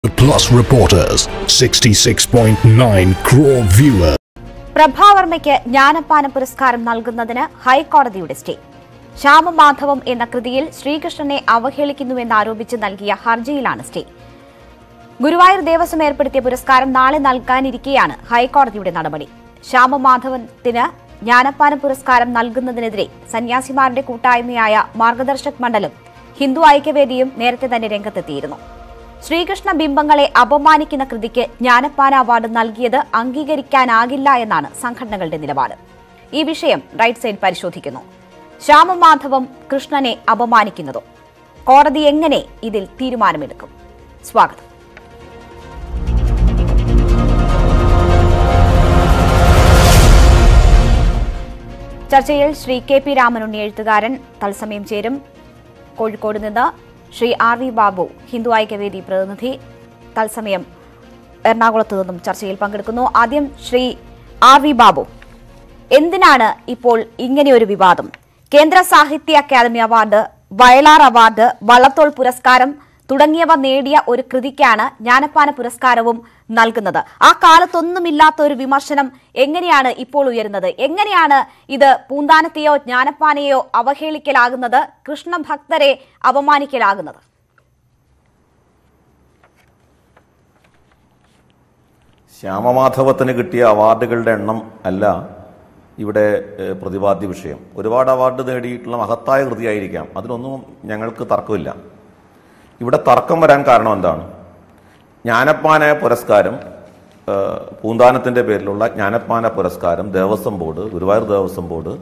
Plus reporters, 66.9 crore viewers. പ്രഭാവർമ്മയ്ക്ക് Jnanappana പുരസ്കാരം നൽകുന്നതിന് ഹൈക്കോടതിയുടെ സ്റ്റേ. ശ്യാമമാധവം എന്ന കൃതിയിൽ ശ്രീകൃഷ്ണനെ അവഹേളിക്കുന്നുവെന്നാരോപിച്ച് നൽകിയ ഹർജിയിലാണ് സ്റ്റേ. ഗുരുവായൂർ ദേവസ്വം ഏർപ്പെടുത്തിയ പുരസ്കാരം നാളെ നൽകാനിരിക്കെയാണ് ഹൈക്കോടതിയുടെ നടപടി. ശ്യാമമാധവത്തിന് ജ്ഞാനപ്പാന പുരസ്കാരം നൽകുന്നതിനെതിരെ സന്യാസിമാരുടെ കൂട്ടായ്മയായ മാർഗദർശക് മണ്ഡലം, ഹിന്ദു ഐക്യവേദിയും നേരത്തെ തന്നെ രംഗത്തെത്തിയിരുന്നു. ശ്രീകൃഷ്ണ ബിംബങ്ങളെ അപമാനിക്കുന്ന കൃതിക്ക് ജ്ഞാനപ്പാന അവാർഡ് നൽകിയത് അംഗീകരിക്കാനാകില്ല എന്നാണ് സംഘടനകളുടെ നിലപാട്. ഈ വിഷയം റൈറ്റ് സൈഡ് പരിശോധിക്കുന്നു. ശ്യാമമാധവം കൃഷ്ണനെ അപമാനിക്കുന്നതോ? കോടതി എങ്ങനെ ഇതിൽ തീരുമാനമെടുക്കും? സ്വാഗതം. ചർച്ചയിൽ ശ്രീ കെ.പി. രാമനുണ്ണി എഴുത്തുകാരൻ തത്സമയം ചേരും. കോഴിക്കോട് നിന്ന് ശ്രീ ആർ.വി. ബാബു, ഹിന്ദു ഐക്യവേദി പ്രതിനിധി, തത്സമയം എറണാകുളത്ത് നിന്നും ചർച്ചയിൽ പങ്കെടുക്കുന്നു. ആദ്യം ശ്രീ ആർ.വി. ബാബു, എന്തിനാണ് ഇപ്പോൾ ഇങ്ങനെയൊരു വിവാദം? കേന്ദ്ര സാഹിത്യ അക്കാദമി അവാർഡ്, വയലാർ അവാർഡ്, വള്ളത്തോൾ പുരസ്കാരം തുടങ്ങിയവ നേടിയ ഒരു കൃതിക്കാണ് ജ്ഞാനപ്പാന പുരസ്കാരവും നൽകുന്നത്. ആ കാലത്തൊന്നുമില്ലാത്ത ഒരു വിമർശനം എങ്ങനെയാണ് ഇപ്പോൾ ഉയരുന്നത്? എങ്ങനെയാണ് ഇത് പൂന്താനത്തെയോ ജ്ഞാനപ്പാനയെയോ അവഹേളിക്കലാകുന്നത്, കൃഷ്ണഭക്തരെ അപമാനിക്കലാകുന്നത്? ശ്യാമമാധവത്തിന് കിട്ടിയ അവാർഡുകളുടെ എണ്ണം അല്ല ഇവിടെ പ്രതിപാദ്യ വിഷയം. ഒരുപാട് അവാർഡ് നേടിയിട്ടുള്ള മഹത്തായ കൃതിയായിരിക്കാം, അതിനൊന്നും ഞങ്ങൾക്ക് തർക്കമില്ല. ഇവിടെ തർക്കം വരാൻ കാരണം എന്താണ്? ജ്ഞാനപ്പാന പുരസ്കാരം, പൂന്താനത്തിൻ്റെ പേരിലുള്ള ജ്ഞാനപ്പാന പുരസ്കാരം ദേവസ്വം ബോർഡ്, ഗുരുവായൂർ ദേവസ്വം ബോർഡ്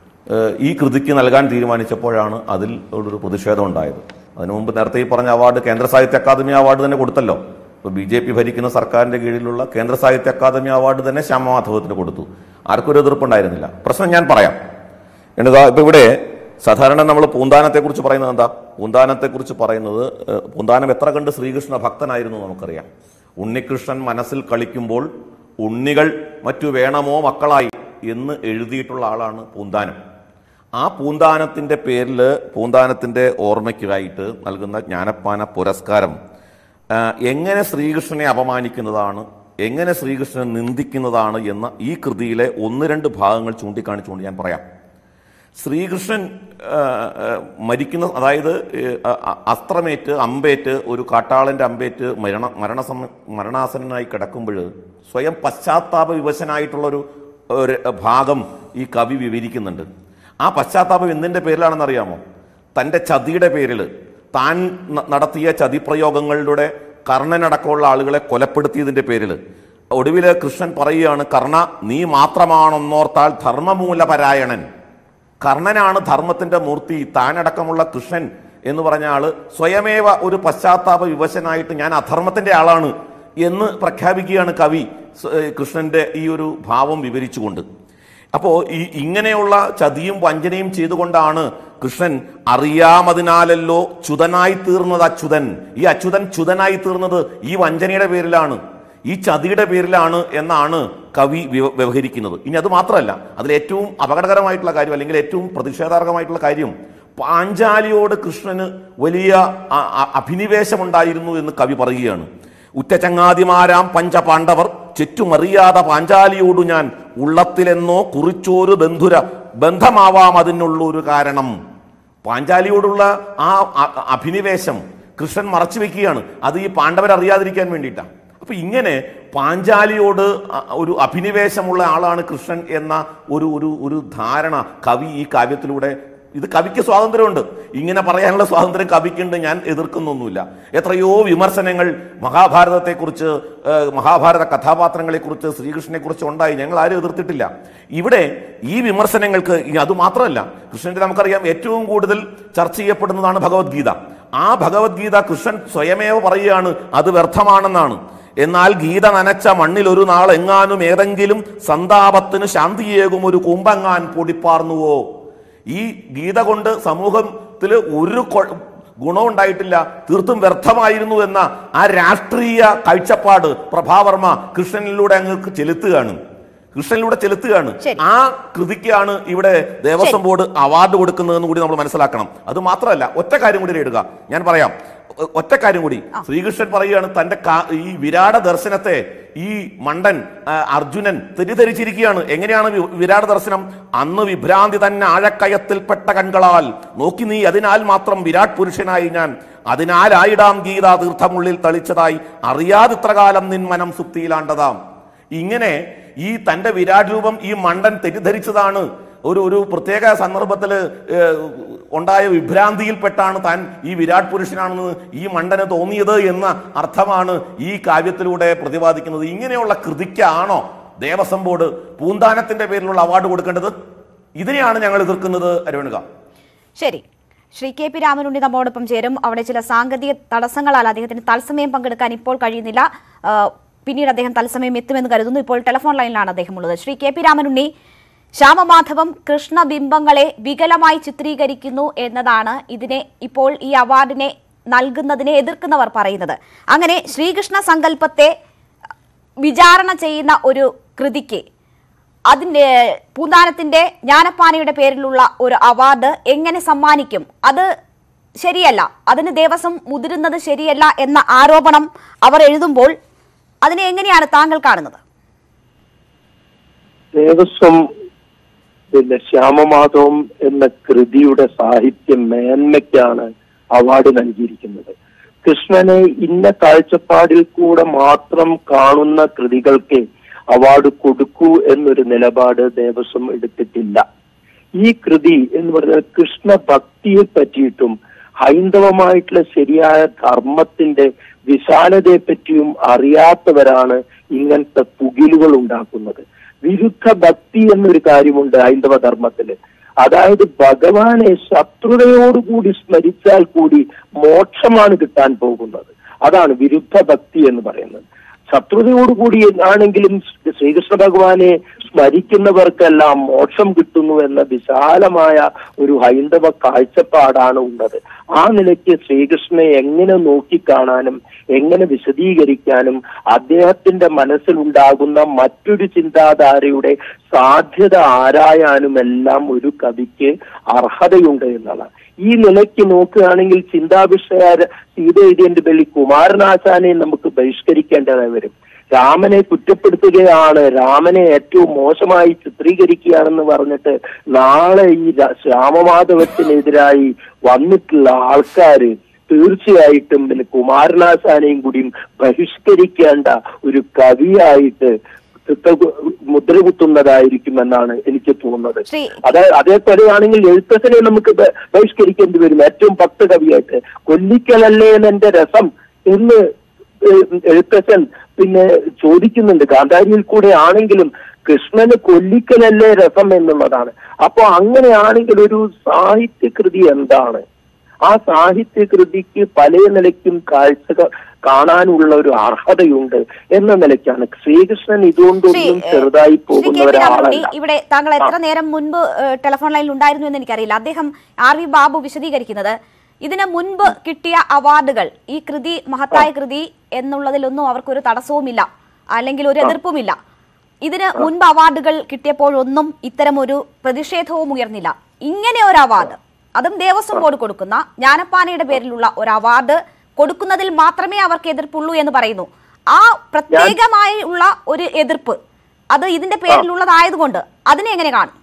ഈ കൃതിക്ക് നൽകാൻ തീരുമാനിച്ചപ്പോഴാണ് അതിൽ ഒരു പ്രതിഷേധം ഉണ്ടായത്. അതിനു മുമ്പ് നേരത്തെ ഈ പറഞ്ഞ അവാർഡ് കേന്ദ്ര സാഹിത്യ അക്കാദമി അവാർഡ് തന്നെ കൊടുത്തല്ലോ. ഇപ്പോൾ BJP ഭരിക്കുന്ന സർക്കാരിൻ്റെ കീഴിലുള്ള കേന്ദ്ര സാഹിത്യ അക്കാദമി അവാർഡ് തന്നെ ശ്യാമമാധവത്തിന് കൊടുത്തു. ആർക്കും ഒരു എതിർപ്പുണ്ടായിരുന്നില്ല. പ്രശ്നം ഞാൻ പറയാം. ഇപ്പം ഇവിടെ സാധാരണ നമ്മൾ പൂന്താനത്തെക്കുറിച്ച് പറയുന്നത് എന്താ? പൂന്താനത്തെക്കുറിച്ച് പറയുന്നത്, പൂന്താനം എത്ര കണ്ട് ശ്രീകൃഷ്ണ ഭക്തനായിരുന്നു നമുക്കറിയാം. ഉണ്ണികൃഷ്ണൻ മനസ്സിൽ കളിക്കുമ്പോൾ ഉണ്ണികൾ മറ്റു വേണമോ മക്കളായി എന്ന് എഴുതിയിട്ടുള്ള ആളാണ് പൂന്താനം. ആ പൂന്താനത്തിൻ്റെ പേരിൽ, പൂന്താനത്തിൻ്റെ ഓർമ്മയ്ക്കായിട്ട് നൽകുന്ന ജ്ഞാനപ്പാന പുരസ്കാരം എങ്ങനെ ശ്രീകൃഷ്ണനെ അപമാനിക്കുന്നതാണ്, എങ്ങനെ ശ്രീകൃഷ്ണനെ നിന്ദിക്കുന്നതാണ് എന്ന ഈ കൃതിയിലെ ഒന്ന് രണ്ട് ഭാഗങ്ങൾ ചൂണ്ടിക്കാണിച്ചുകൊണ്ട് ഞാൻ പറയാം. ശ്രീകൃഷ്ണൻ മരിക്കുന്ന, അതായത് അസ്ത്രമേറ്റ് അമ്പേറ്റ്, ഒരു കാട്ടാളൻ്റെ അമ്പേറ്റ് മരണാസനായി കിടക്കുമ്പോൾ സ്വയം പശ്ചാത്താപ വിവശനായിട്ടുള്ളൊരു ഭാഗം ഈ കവി വിവരിക്കുന്നുണ്ട്. ആ പശ്ചാത്താപം എന്തിൻ്റെ പേരിലാണെന്നറിയാമോ? തൻ്റെ ചതിയുടെ പേരിൽ, താൻ നടത്തിയ ചതിപ്രയോഗങ്ങളിലൂടെ കർണനടക്കമുള്ള ആളുകളെ കൊലപ്പെടുത്തിയതിൻ്റെ പേരിൽ ഒടുവിൽ കൃഷ്ണൻ പറയുകയാണ്, കർണ നീ മാത്രമാണെന്നോർത്താൽ ധർമ്മമൂലപരായണൻ. കർണനാണ് ധർമ്മത്തിൻ്റെ മൂർത്തി, താനടക്കമുള്ള കൃഷ്ണൻ എന്ന് പറഞ്ഞ ആള് സ്വയമേവ ഒരു പശ്ചാത്താപ വിവശനായിട്ട് ഞാൻ അധർമ്മത്തിൻ്റെ ആളാണ് എന്ന് പ്രഖ്യാപിക്കുകയാണ് കവി കൃഷ്ണൻ്റെ ഈ ഒരു ഭാവം വിവരിച്ചുകൊണ്ട്. അപ്പോൾ ഇങ്ങനെയുള്ള ചതിയും വഞ്ചനയും ചെയ്തുകൊണ്ടാണ് കൃഷ്ണൻ അറിയാമതിനാലല്ലോ ചുതനായി തീർന്നത് അച്യുതൻ. ഈ അച്യുതൻ ചുതനായി തീർന്നത് ഈ വഞ്ചനയുടെ പേരിലാണ്, ഈ ചതിയുടെ പേരിലാണ് എന്നാണ് കവി വ്യവഹരിക്കുന്നത്. ഇനി അത് മാത്രമല്ല, അതിലേറ്റവും അപകടകരമായിട്ടുള്ള കാര്യം, അല്ലെങ്കിൽ ഏറ്റവും പ്രതിഷേധാർഹമായിട്ടുള്ള കാര്യം, പാഞ്ചാലിയോട് കൃഷ്ണന് വലിയ അഭിനിവേശമുണ്ടായിരുന്നു എന്ന് കവി പറയുകയാണ്. ഉറ്റചങ്ങാതിമാരാം പഞ്ചപാണ്ഡവർ ചുറ്റുമറിയാതെ പാഞ്ചാലിയോടു ഞാൻ ഉള്ളത്തിലെന്നോ കുറിച്ചോരു ബന്ധമാവാം അതിനുള്ളൊരു കാരണം. പാഞ്ചാലിയോടുള്ള ആ അഭിനിവേശം കൃഷ്ണൻ മറച്ചു വെക്കുകയാണ്. അത് ഈ പാണ്ഡവരറിയാതിരിക്കാൻ വേണ്ടിയിട്ടാണ്. അപ്പൊ ഇങ്ങനെ പാഞ്ചാലിയോട് ഒരു അഭിനിവേശമുള്ള ആളാണ് കൃഷ്ണൻ എന്ന ഒരു ധാരണ കവി ഈ കാവ്യത്തിലൂടെ, ഇത് കവിക്ക് സ്വാതന്ത്ര്യമുണ്ട്, ഇങ്ങനെ പറയാനുള്ള സ്വാതന്ത്ര്യം കവിക്കുണ്ട്, ഞാൻ എതിർക്കുന്നൊന്നുമില്ല. എത്രയോ വിമർശനങ്ങൾ മഹാഭാരതത്തെക്കുറിച്ച്, മഹാഭാരത കഥാപാത്രങ്ങളെക്കുറിച്ച്, ശ്രീകൃഷ്ണനെക്കുറിച്ച് ഉണ്ടായി, ഞങ്ങൾ ആരും എതിർത്തിട്ടില്ല. ഇവിടെ ഈ വിമർശനങ്ങൾക്ക് അതുമാത്രമല്ല, കൃഷ്ണന്റെ നമുക്കറിയാം ഏറ്റവും കൂടുതൽ ചർച്ച ചെയ്യപ്പെടുന്നതാണ് ഭഗവത്ഗീത. ആ ഭഗവത്ഗീത കൃഷ്ണൻ സ്വയമേവ പറയുകയാണ് അത് വ്യർത്ഥമാണെന്നാണ്. എന്നാൽ ഗീത നനച്ച മണ്ണിൽ ഒരു നാൾ എങ്ങാനും ഏതെങ്കിലും സന്താപത്തിന് ശാന്തിയേകും ഒരു കുമ്പങ്ങാൻ പൊടിപ്പാർന്നുവോ. ഈ ഗീത കൊണ്ട് സമൂഹത്തിൽ ഒരു ഗുണവും ഉണ്ടായിട്ടില്ല, തീർത്തും വ്യർത്ഥമായിരുന്നു എന്ന ആ രാഷ്ട്രീയ കാഴ്ചപ്പാട് പ്രഭാവർമ്മ കൃഷ്ണനിലൂടെ അങ്ങ് ചെലുത്തുകയാണ്. ആ കൃതിക്കാണ് ഇവിടെ ദേവസ്വം ബോർഡ് അവാർഡ് കൊടുക്കുന്നതെന്ന് കൂടി നമ്മൾ മനസ്സിലാക്കണം. അത് മാത്രമല്ല, ഒറ്റ കാര്യം കൂടി ഇടുക, ഞാൻ പറയാം. ഒറ്റ കാര്യം കൂടി, ശ്രീകൃഷ്ണൻ പറയുകയാണ് തന്റെ ഈ വിരാട ദർശനത്തെ ഈ മണ്ടൻ അർജുനൻ തെറ്റിദ്ധരിച്ചിരിക്കുകയാണ്. എങ്ങനെയാണ് വിരാട ദർശനം? അന്ന് വിഭ്രാന്തി തന്നെ ആഴക്കയത്തിൽപ്പെട്ട കൺകളാൽ നോക്കി നീ, അതിനാൽ മാത്രം വിരാട് പുരുഷനായി ഞാൻ, അതിനാലായിടാം ഗീതാ തീർത്ഥമുള്ളിൽ തളിച്ചതായി, അറിയാതിത്രകാലം നിൻ മനം സുപ്തിയിലാണ്ടതാം. ഇങ്ങനെ ഈ തന്റെ വിരാട് രൂപം ഈ മണ്ടൻ തെറ്റിദ്ധരിച്ചതാണ്. ഒരു പ്രത്യേക സന്ദർഭത്തിൽ ഉണ്ടായ വിഭ്രാന്തിയിൽപ്പെട്ടാണ് താൻ ഈ വിരാട് പുരുഷനാണെന്ന് ഈ മണ്ടന് തോന്നിയത് എന്ന അർത്ഥമാണ് ഈ കാവ്യത്തിലൂടെ പ്രതിപാദിക്കുന്നത്. ഇങ്ങനെയുള്ള കൃതിക്കാണോ ദേവസ്വം ബോർഡ് പൂന്താനത്തിന്റെ പേരിലുള്ള അവാർഡ് കൊടുക്കേണ്ടത്? ഇതിനെയാണ് ഞങ്ങൾ എതിർക്കുന്നത്. അരുവണുക. ശരി, ശ്രീ കെ പി രാമനുണ്ണി നമ്മോടൊപ്പം ചേരും. അവിടെ ചില സാങ്കേതിക തടസ്സങ്ങളാൽ അദ്ദേഹത്തിന് തത്സമയം പങ്കെടുക്കാൻ ഇപ്പോൾ കഴിയുന്നില്ല. പിന്നീട് അദ്ദേഹം തത്സമയം എത്തുമെന്ന് കരുതുന്നു. ഇപ്പോൾ ടെലിഫോൺ ലൈനിലാണ് അദ്ദേഹം ഉള്ളത്. ശ്രീ കെ പി രാമനുണ്ണി, ശ്യാമമാധവം കൃഷ്ണബിംബങ്ങളെ വികലമായി ചിത്രീകരിക്കുന്നു എന്നതാണ് ഇതിനെ ഇപ്പോൾ ഈ അവാർഡിനെ നൽകുന്നതിനെ എതിർക്കുന്നവർ പറയുന്നത്. അങ്ങനെ ശ്രീകൃഷ്ണ സങ്കല്പത്തെ വിചാരണ ചെയ്യുന്ന ഒരു കൃതിക്ക് അതിൻ്റെ പൂന്താനത്തിന്റെ ജ്ഞാനപ്പാനയുടെ പേരിലുള്ള ഒരു അവാർഡ് എങ്ങനെ സമ്മാനിക്കും? അത് ശരിയല്ല, അതിന് ദേവസ്വം മുതിരുന്നത് ശരിയല്ല എന്ന ആരോപണം അവർ എഴുതുമ്പോൾ അതിനെ എങ്ങനെയാണ് താങ്കൾ കാണുന്നത്? ദേവസ്വം ശ്യാമമാധവം എന്ന കൃതിയുടെ സാഹിത്യ മേന്മയ്ക്കാണ് അവാർഡ് നൽകിയിരിക്കുന്നത്. കൃഷ്ണനെ ഇന്ന കാഴ്ചപ്പാടിൽ കൂടെ മാത്രം കാണുന്ന കൃതികൾക്ക് അവാർഡ് കൊടുക്കൂ എന്നൊരു നിലപാട് ദേവസ്വം എടുത്തിട്ടില്ല. ഈ കൃതി എന്ന് പറഞ്ഞാൽ കൃഷ്ണ ഭക്തിയെ പറ്റിയിട്ടും ഹൈന്ദവമായിട്ടുള്ള ശരിയായ ധർമ്മത്തിന്റെ വിശാലതയെ പറ്റിയും അറിയാത്തവരാണ് ഇങ്ങനത്തെ പുകിലുകൾ ഉണ്ടാക്കുന്നത്. വിരുദ്ധ ഭക്തി എന്നൊരു കാര്യമുണ്ട് ഹൈന്ദവ ധർമ്മത്തില്. അതായത് ഭഗവാനെ ശത്രുതയോടുകൂടി സ്മരിച്ചാൽ കൂടി മോക്ഷമാണ് കിട്ടാൻ പോകുന്നത്. അതാണ് വിരുദ്ധ ഭക്തി എന്ന് പറയുന്നത്. ശത്രുതയോടുകൂടി ആണെങ്കിലും ശ്രീകൃഷ്ണ ഭഗവാനെ സ്മരിക്കുന്നവർക്കെല്ലാം മോക്ഷം കിട്ടുന്നു എന്ന വിശാലമായ ഒരു ഹൈന്ദവ കാഴ്ചപ്പാടാണ് ഉള്ളത്. ആ നിലയ്ക്ക് ശ്രീകൃഷ്ണനെ എങ്ങനെ നോക്കിക്കാണാനും എങ്ങനെ വിശദീകരിക്കാനും അദ്ദേഹത്തിന്റെ മനസ്സിലുണ്ടാകുന്ന മറ്റൊരു ചിന്താധാരയുടെ സാധ്യത ആരായാനും എല്ലാം ഒരു കവിക്ക് അർഹതയുണ്ട് എന്നതാണ്. ഈ നിലയ്ക്ക് നോക്കുകയാണെങ്കിൽ ചിന്താവിഷയ സീത എഴുതിയതിന്റെ പേരിൽ കുമാരനാശാനെ നമുക്ക് ബഹിഷ്കരിക്കേണ്ടതായി വരും. രാമനെ കുറ്റപ്പെടുത്തുകയാണ്, രാമനെ ഏറ്റവും മോശമായി ചിത്രീകരിക്കുകയാണെന്ന് പറഞ്ഞിട്ട് നാളെ ഈ ശ്യാമമാധവത്തിനെതിരായി വന്നിട്ടുള്ള ആൾക്കാര് തീർച്ചയായിട്ടും പിന്നെ കുമാരനാശാനെയും കൂടിയും ബഹിഷ്കരിക്കേണ്ട ഒരു കവിയായിട്ട് മുദ്രകുത്തുന്നതായിരിക്കും എന്നാണ് എനിക്ക് തോന്നുന്നത്. അതേപോലെയാണെങ്കിൽ എഴുത്തച്ഛനെ നമുക്ക് ബഹിഷ്കരിക്കേണ്ടി വരും. ഏറ്റവും ഭക്ത കവിയായിട്ട് കൊല്ലിക്കലല്ലേ എന്റെ രസം എന്ന് എഴുത്തച്ഛൻ പിന്നെ ചോദിക്കുന്നുണ്ട്. ഗാന്ധാരിയിൽ കൂടെ ആണെങ്കിലും കൃഷ്ണന് കൊല്ലിക്കലല്ലേ രസം എന്നുള്ളതാണ്. അപ്പൊ അങ്ങനെയാണെങ്കിൽ ഒരു സാഹിത്യകൃതി എന്താണ്? ആ സാഹിത്യകൃതിക്ക് പല നിലയ്ക്കും കാഴ്ച കാണാനുള്ള ഒരു അർഹതയുണ്ട് എന്ന നിലയ്ക്കാണ്. ശ്രീകൃഷ്ണൻ ഇതുകൊണ്ടൊന്നും ചെറുതായി പോകുന്ന ഒരാളല്ല. ഇവിടെ താങ്കൾ എത്ര നേരം മുൻപ് ടെലിഫോൺ ലൈനിൽ ഉണ്ടായിരുന്നു എന്ന് എനിക്കറിയില്ല. അദ്ദേഹം ആർ വി ബാബു വിശദീകരിക്കുന്നത് ഇതിന് മുൻപ് കിട്ടിയ അവാർഡുകൾ, ഈ കൃതി മഹത്തായ കൃതി എന്നുള്ളതിലൊന്നും അവർക്കൊരു തടസ്സവുമില്ല, അല്ലെങ്കിൽ ഒരു എതിർപ്പുമില്ല. ഇതിന് മുൻപ് അവാർഡുകൾ കിട്ടിയപ്പോഴൊന്നും ഇത്തരം ഒരു പ്രതിഷേധവും ഉയർന്നില്ല. ഇങ്ങനെ ഒരു അവാർഡ്, അതും ദേവസ്വം ബോർഡ് കൊടുക്കുന്ന ജ്ഞാനപ്പാനയുടെ പേരിലുള്ള ഒരു അവാർഡ് കൊടുക്കുന്നതിൽ മാത്രമേ അവർക്ക് എതിർപ്പുള്ളൂ എന്ന് പറയുന്നു. ആ പ്രത്യേകമായി ഉള്ള ഒരു എതിർപ്പ് അത് ഇതിന്റെ പേരിലുള്ളതായതുകൊണ്ട് അതിനെ എങ്ങനെ കാണും?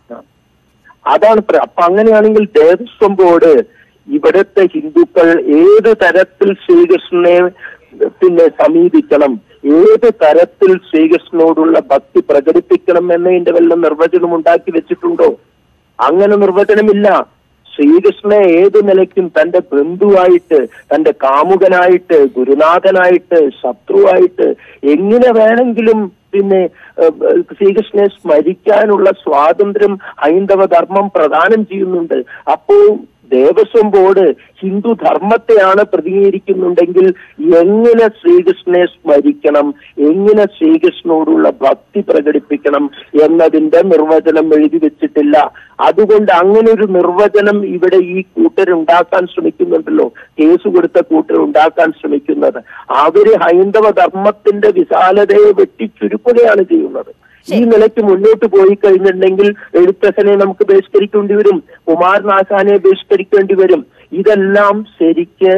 അതാണ്. അപ്പൊ അങ്ങനെയാണെങ്കിൽ ദേവസ്വം ബോർഡ് ഇവിടുത്തെ ഹിന്ദുക്കൾ ഏത് തരത്തിൽ ശ്രീകൃഷ്ണനെ പിന്നെ സമീപിക്കണം, ഏത് തരത്തിൽ ശ്രീകൃഷ്ണനോടുള്ള ഭക്തി പ്രകടിപ്പിക്കണം എന്നതിന്റെ വല്ല നിർവചനം ഉണ്ടാക്കി വെച്ചിട്ടുണ്ടോ? അങ്ങനെ നിർവചനമില്ല. ശ്രീകൃഷ്ണനെ ഏത് നിലയ്ക്കും തന്റെ ബന്ധുവായിട്ട്, തന്റെ കാമുകനായിട്ട്, ഗുരുനാഥനായിട്ട്, ശത്രുവായിട്ട് എങ്ങനെ വേണമെങ്കിലും പിന്നെ ശ്രീകൃഷ്ണനെ സ്മരിക്കാനുള്ള സ്വാതന്ത്ര്യം ഹൈന്ദവ ധർമ്മം പ്രദാനം ചെയ്യുന്നുണ്ട്. അപ്പോ ദേവസ്വം ബോർഡ് ഹിന്ദു ധർമ്മത്തെയാണ് പ്രതിനിധീകരിക്കുന്നുണ്ടെങ്കിൽ എങ്ങനെ ശ്രീകൃഷ്ണനെ സ്മരിക്കണം, എങ്ങനെ ശ്രീകൃഷ്ണനോടുള്ള ഭക്തി പ്രകടിപ്പിക്കണം എന്നതിന്റെ നിർവചനം എഴുതി വെച്ചിട്ടില്ല. അതുകൊണ്ട് അങ്ങനെ ഒരു നിർവചനം ഇവിടെ ഈ കൂട്ടരുണ്ടാക്കാൻ ശ്രമിക്കുന്നുണ്ടല്ലോ, കേസ് കൊടുത്ത കൂട്ടരുണ്ടാക്കാൻ ശ്രമിക്കുന്നത്. അവര് ഹൈന്ദവ ധർമ്മത്തിന്റെ വിശാലതയെ വെട്ടിച്ചുരുക്കുകയാണ് ചെയ്യുന്നത്. ഈ നിലയ്ക്ക് മുന്നോട്ട് പോയി കഴിഞ്ഞിട്ടുണ്ടെങ്കിൽ എഴുത്തച്ഛനെ നമുക്ക് ബഹിഷ്കരിക്കേണ്ടി വരും, കുമാരനാശാനെ ബഹിഷ്കരിക്കേണ്ടി വരും. ഇതെല്ലാം ശരിക്ക്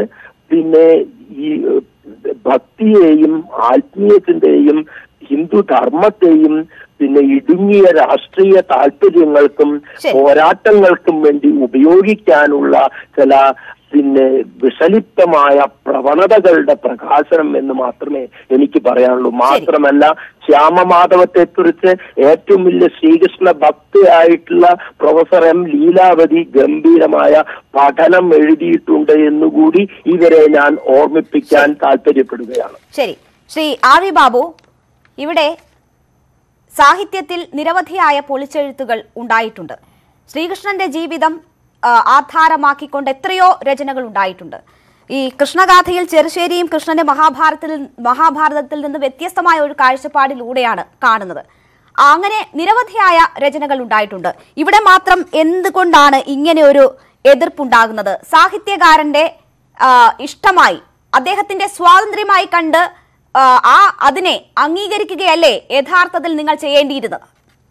പിന്നെ ഈ ഭക്തിയെയും ആത്മീയ ചിന്തയെയും ഹിന്ദു ധർമ്മത്തെയും പിന്നെ ഇടുങ്ങിയ രാഷ്ട്രീയ താല്പര്യങ്ങൾക്കും പോരാട്ടങ്ങൾക്കും വേണ്ടി ഉപയോഗിക്കാനുള്ള ചില പിന്നെ വിഷലിപ്തമായ പ്രവണതകളുടെ പ്രകാശനം എന്ന് മാത്രമേ എനിക്ക് പറയാനുള്ളൂ. മാത്രമല്ല, ശ്യാമമാധവത്തെ കുറിച്ച് ഏറ്റവും വലിയ ശ്രീകൃഷ്ണ ഭക്തയായിട്ടുള്ള പ്രൊഫസർ എം ലീലാവതി ഗംഭീരമായ പഠനം എഴുതിയിട്ടുണ്ട് എന്നുകൂടി ഇവരെ ഞാൻ ഓർമ്മിപ്പിക്കാൻ താല്പര്യപ്പെടുകയാണ്. ശരി, ശ്രീ ആർ വി ബാബു, ഇവിടെ സാഹിത്യത്തിൽ നിരവധിയായ പൊളിച്ചെഴുത്തുകൾ ഉണ്ടായിട്ടുണ്ട്. ശ്രീകൃഷ്ണന്റെ ജീവിതം ആധാരമാക്കിക്കൊണ്ട് എത്രയോ രചനകൾ ഉണ്ടായിട്ടുണ്ട്. ഈ കൃഷ്ണഗാഥയിൽ ചെറുശ്ശേരിയും കൃഷ്ണന്റെ മഹാഭാരതത്തിൽ നിന്ന് വ്യത്യസ്തമായ ഒരു കാഴ്ചപ്പാടിലൂടെയാണ് കാണുന്നത്. അങ്ങനെ നിരവധിയായ രചനകൾ ഉണ്ടായിട്ടുണ്ട്. ഇവിടെ മാത്രം എന്തുകൊണ്ടാണ് ഇങ്ങനെ ഒരു എതിർപ്പുണ്ടാകുന്നത്? സാഹിത്യകാരന്റെ ഇഷ്ടമായി, അദ്ദേഹത്തിന്റെ സ്വാതന്ത്ര്യമായി കണ്ട് അതിനെ അംഗീകരിക്കുകയല്ലേ യഥാർത്ഥത്തിൽ നിങ്ങൾ ചെയ്യേണ്ടിയിരുന്നത്?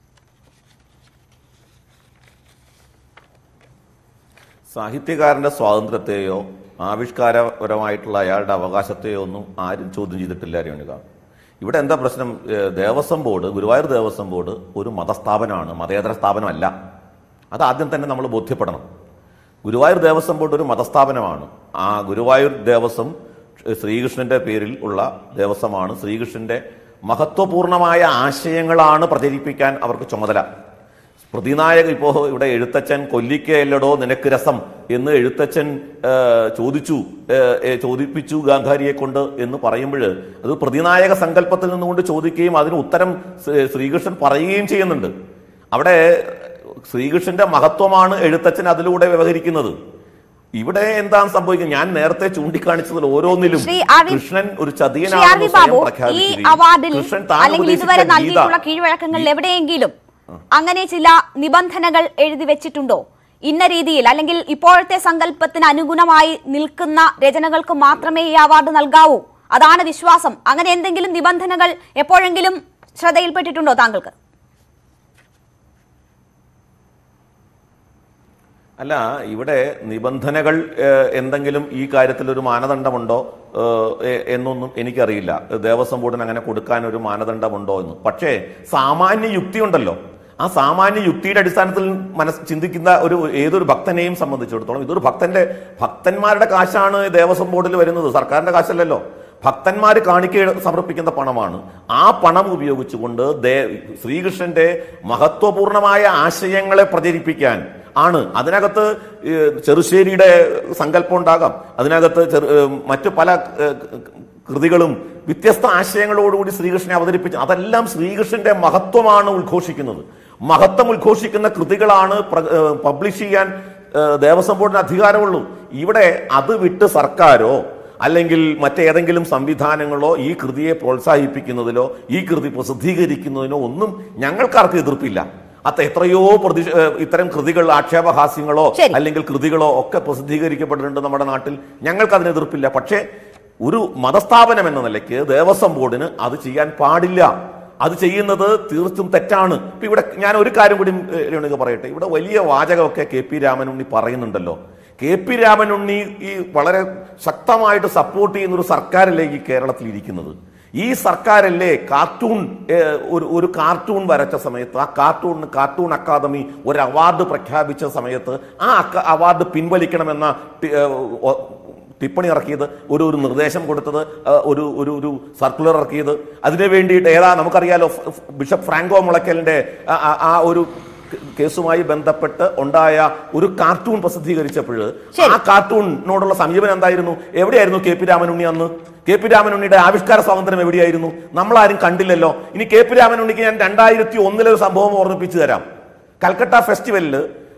സാഹിത്യകാരന്റെ സ്വാതന്ത്ര്യത്തെയോ ആവിഷ്കാരപരമായിട്ടുള്ള അയാളുടെ അവകാശത്തെയോ ഒന്നും ആരും ചോദ്യം ചെയ്തിട്ടില്ല രേണുക. ഇവിടെ എന്താ പ്രശ്നം? ദേവസ്വം ബോർഡ്, ഗുരുവായൂർ ദേവസ്വം ബോർഡ് ഒരു മതസ്ഥാപനമാണ്, മതേതര സ്ഥാപനമല്ല. അത് ആദ്യം തന്നെ നമ്മൾ ബോധ്യപ്പെടണം. ഗുരുവായൂർ ദേവസ്വം ബോർഡ് ഒരു മതസ്ഥാപനമാണ്. ആ ഗുരുവായൂർ ദേവസ്വം ശ്രീകൃഷ്ണന്റെ പേരിൽ ഉള്ള ദേവസ്വമാണ്. ശ്രീകൃഷ്ണന്റെ മഹത്വപൂർണമായ ആശയങ്ങളാണ് പ്രചരിപ്പിക്കാൻ അവർക്ക് ചുമതല. പ്രതിനായക ഇപ്പോൾ ഇവിടെ എഴുത്തച്ഛൻ കൊല്ലിക്കയല്ലടോ നിനക്ക് രസം എന്ന് എഴുത്തച്ഛൻ ചോദിപ്പിച്ചു ഗാന്ധാരിയെ കൊണ്ട് എന്ന് പറയുമ്പോൾ അത് പ്രതിനായക സങ്കല്പത്തിൽ നിന്നുകൊണ്ട് ചോദിക്കുകയും അതിന് ഉത്തരം ശ്രീകൃഷ്ണൻ പറയുകയും ചെയ്യുന്നുണ്ട്. അവിടെ ശ്രീകൃഷ്ണന്റെ മഹത്വമാണ് എഴുത്തച്ഛൻ അതിലൂടെ വ്യവഹരിക്കുന്നത്. ഇവിടെ എന്താണ് സംഭവിക്കുന്നത്? ഞാൻ നേരത്തെ ചൂണ്ടിക്കാണിച്ചതിൽ ഓരോന്നിലും കൃഷ്ണൻ ഒരു ചതിയനാണെന്ന് കീഴ്വഴക്കങ്ങളിൽ എവിടെയെങ്കിലും അങ്ങനെ ചില നിബന്ധനകൾ എഴുതി വെച്ചിട്ടുണ്ടോ? ഇന്ന രീതിയിൽ അല്ലെങ്കിൽ ഇപ്പോഴത്തെ സങ്കല്പത്തിന് അനുഗുണമായി നിൽക്കുന്ന രചനകൾക്ക് മാത്രമേ ഈ അവാർഡ് നൽകാവൂ, അതാണ് വിശ്വാസം. അങ്ങനെ എന്തെങ്കിലും നിബന്ധനകൾ എപ്പോഴെങ്കിലും ശ്രദ്ധയിൽപ്പെട്ടിട്ടുണ്ടോ താങ്കൾക്ക്? അല്ല, ഇവിടെ നിബന്ധനകൾ എന്തെങ്കിലും ഈ കാര്യത്തിൽ ഒരു മാനദണ്ഡമുണ്ടോ എന്നൊന്നും എനിക്കറിയില്ല. ദേവസ്വം ബോർഡിന് അങ്ങനെ കൊടുക്കാൻ ഒരു മാനദണ്ഡമുണ്ടോ എന്ന്. പക്ഷേ സാമാന്യ യുക്തി ഉണ്ടല്ലോ, ആ സാമാന്യ യുക്തിയുടെ അടിസ്ഥാനത്തിൽ ചിന്തിക്കുന്ന ഏതൊരു ഭക്തനെയും സംബന്ധിച്ചിടത്തോളം ഇതൊരു ഭക്തന്മാരുടെ കാശാണ് ദേവസ്വം ബോർഡിൽ വരുന്നത്, സർക്കാരിന്റെ കാശല്ലല്ലോ. ഭക്തന്മാർ കാണിക്ക സമർപ്പിക്കുന്ന പണമാണ്. ആ പണം ഉപയോഗിച്ചുകൊണ്ട് ശ്രീകൃഷ്ണന്റെ മഹത്വപൂർണമായ ആശയങ്ങളെ പ്രചരിപ്പിക്കാൻ ആണ്. അതിനകത്ത് ചെറുശ്ശേരിയുടെ സങ്കല്പം ഉണ്ടാകാം, അതിനകത്ത് മറ്റു പല കൃതികളും വ്യത്യസ്ത ആശയങ്ങളോടുകൂടി ശ്രീകൃഷ്ണനെ അവതരിപ്പിച്ചു. അതെല്ലാം ശ്രീകൃഷ്ണന്റെ മഹത്വമാണ് ഉദ്ഘോഷിക്കുന്നത്. മഹത്വം ഉദ്ഘോഷിക്കുന്ന കൃതികളാണ് പബ്ലിഷ് ചെയ്യാൻ ദേവസ്വം ബോർഡിന് അധികാരമുള്ളൂ. ഇവിടെ അത് വിട്ട് സർക്കാരോ അല്ലെങ്കിൽ മറ്റേതെങ്കിലും സംവിധാനങ്ങളോ ഈ കൃതിയെ പ്രോത്സാഹിപ്പിക്കുന്നതിലോ ഈ കൃതി പ്രസിദ്ധീകരിക്കുന്നതിനോ ഒന്നും ഞങ്ങൾക്കാർക്കും എതിർപ്പില്ല. എത്രയോ ഇത്തരം കൃതികൾ, ആക്ഷേപഹാസ്യങ്ങളോ അല്ലെങ്കിൽ കൃതികളോ ഒക്കെ പ്രസിദ്ധീകരിക്കപ്പെട്ടിട്ടുണ്ട് നമ്മുടെ നാട്ടിൽ. ഞങ്ങൾക്ക് അതിന് എതിർപ്പില്ല. പക്ഷേ ഒരു മതസ്ഥാപനം എന്ന നിലയ്ക്ക് ദേവസ്വം ബോർഡിന് അത് ചെയ്യാൻ പാടില്ല. അത് ചെയ്യുന്നത് തീർത്തും തെറ്റാണ്. ഇപ്പൊ ഇവിടെ ഞാൻ ഒരു കാര്യം കൂടി രേണുക പറയട്ടെ. ഇവിടെ വലിയ വാചകമൊക്കെ കെ പി രാമനുണ്ണി പറയുന്നുണ്ടല്ലോ. കെ പി രാമനുണ്ണി ഈ വളരെ ശക്തമായിട്ട് സപ്പോർട്ട് ചെയ്യുന്ന ഒരു സർക്കാരിലേക്ക് കേരളത്തിൽ ഇരിക്കുന്നത്. ഈ സർക്കാരല്ലേ ഒരു കാർട്ടൂൺ വരച്ച സമയത്ത് ആ കാർട്ടൂൺ അക്കാദമി ഒരു അവാർഡ് പ്രഖ്യാപിച്ച സമയത്ത് ആ അവാർഡ് പിൻവലിക്കണമെന്ന ടിപ്പണി ഇറക്കിയത്, ഒരു നിർദ്ദേശം കൊടുത്തത്, ഒരു സർക്കുലർ ഇറക്കിയത്. അതിനു വേണ്ടിയിട്ട് നമുക്കറിയാലോ, ബിഷപ്പ് ഫ്രാങ്കോ മുളയ്ക്കലിന്റെ ആ ഒരു കേസുമായി ബന്ധപ്പെട്ട് ഉണ്ടായ ഒരു കാർട്ടൂൺ പ്രസിദ്ധീകരിച്ചപ്പോൾ ആ കാർട്ടൂണിനോടുള്ള സമീപനം എന്തായിരുന്നു? എവിടെയായിരുന്നു കെ പി രാമനുണ്ണി അന്ന്? കെ പി രാമനുണ്ണിയുടെ ആവിഷ്കാര സ്വാതന്ത്ര്യം എവിടെയായിരുന്നു? നമ്മളാരും കണ്ടില്ലല്ലോ. ഇനി കെ പി രാമനുണ്ണിക്ക് ഞാൻ 2001 സംഭവം ഓർമ്മിപ്പിച്ചു തരാം. കൽക്കട്ട ഫെസ്റ്റിവലിൽ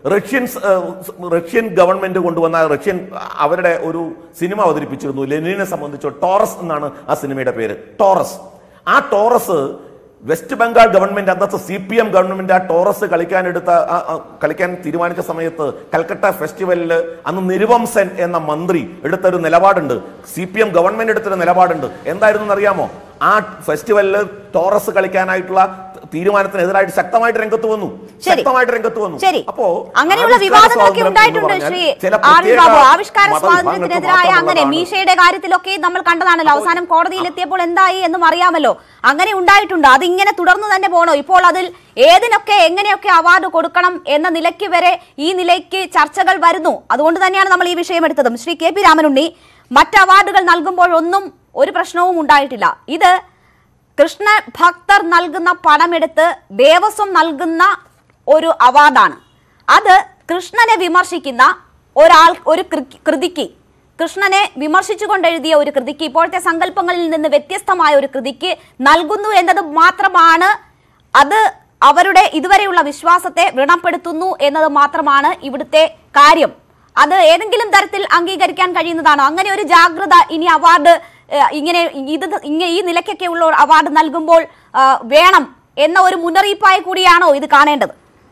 റഷ്യൻ ഗവൺമെന്റ് കൊണ്ടുവന്ന അവരുടെ ഒരു സിനിമ അവതരിപ്പിച്ചിരുന്നു. ലെനിനെ സംബന്ധിച്ച് ടോറസ് എന്നാണ് ആ സിനിമയുടെ പേര്, ടോറസ്. ആ ടോറസ് വെസ്റ്റ് ബംഗാൾ ഗവൺമെന്റ്, അന്നത്തെ CPM ഗവൺമെന്റ് ആ ടോറസ് കളിക്കാൻ തീരുമാനിച്ച സമയത്ത് കൽക്കട്ട ഫെസ്റ്റിവലിൽ അന്ന് നിരുവംസൻ എന്ന മന്ത്രി എടുത്തൊരു നിലപാടുണ്ട്, CPM ഗവൺമെന്റ് എടുത്തൊരു നിലപാടുണ്ട്. എന്തായിരുന്നു അറിയാമോ? ആ ഫെസ്റ്റിവലിൽ ടോറസ് കളിക്കാനായിട്ടുള്ള തീരുമാനത്തിനെതിരായിട്ട് ശക്തമായിട്ട് രംഗത്ത് വന്നു. അപ്പോ അങ്ങനെയുള്ള വിവാദങ്ങളൊക്കെ ഉണ്ടായിട്ടുണ്ട് ശ്രീ ആർ ബാബു. ആവിഷ്കാര സ്വാതന്ത്ര്യത്തിനെതിരായ അങ്ങനെ മീശയുടെ കാര്യത്തിലൊക്കെ നമ്മൾ കണ്ടതാണല്ലോ. അവസാനം കോടതിയിൽ എത്തിയപ്പോൾ എന്തായി എന്നും അറിയാമല്ലോ. അങ്ങനെ ഉണ്ടായിട്ടുണ്ട്. അതിങ്ങനെ തുടർന്ന് തന്നെ പോകണോ? ഇപ്പോൾ അതിൽ ഏതിനൊക്കെ എങ്ങനെയൊക്കെ അവാർഡ് കൊടുക്കണം എന്ന നിലയ്ക്ക് വരെ ഈ നിലയ്ക്ക് ചർച്ചകൾ വരുന്നു. അതുകൊണ്ട് തന്നെയാണ് നമ്മൾ ഈ വിഷയം എടുത്തതും. ശ്രീ കെ പി രാമനുണ്ണി, മറ്റ് അവാർഡുകൾ നൽകുമ്പോഴൊന്നും ഒരു പ്രശ്നവും ഉണ്ടായിട്ടില്ല. ഇത് കൃഷ്ണ ഭക്തർ നൽകുന്ന പണമെടുത്ത് ദേവസ്വം നൽകുന്ന ഒരു അവാർഡാണ്. അത് കൃഷ്ണനെ വിമർശിക്കുന്ന ഒരു കൃതിക്ക്, കൃഷ്ണനെ വിമർശിച്ചുകൊണ്ട് എഴുതിയ ഒരു കൃതിക്ക്, ഇപ്പോഴത്തെ സങ്കല്പങ്ങളിൽ നിന്ന് വ്യത്യസ്തമായ ഒരു കൃതിക്ക് നൽകുന്നു എന്നത് മാത്രമാണ്. അത് അവരുടെ ഇതുവരെയുള്ള വിശ്വാസത്തെ വ്രണപ്പെടുത്തുന്നു എന്നത് മാത്രമാണ് ഇവിടുത്തെ കാര്യം. അത് ഏതെങ്കിലും തരത്തിൽ അംഗീകരിക്കാൻ കഴിയുന്നതാണോ? അങ്ങനെ ഒരു ജാഗ്രത ഇനി അവാർഡ് ഇങ്ങനെ ഈ നിലയ്ക്കൊക്കെ ഉള്ള അവാർഡ് നൽകുമ്പോൾ വേണം എന്ന ഒരു മുന്നറിയിപ്പായി കൂടിയാണോ ഇത് കാണേണ്ടത്?